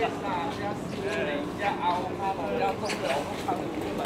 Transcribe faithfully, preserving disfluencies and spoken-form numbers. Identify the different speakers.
Speaker 1: 呐，比较新的，比较凹，它比较重的，它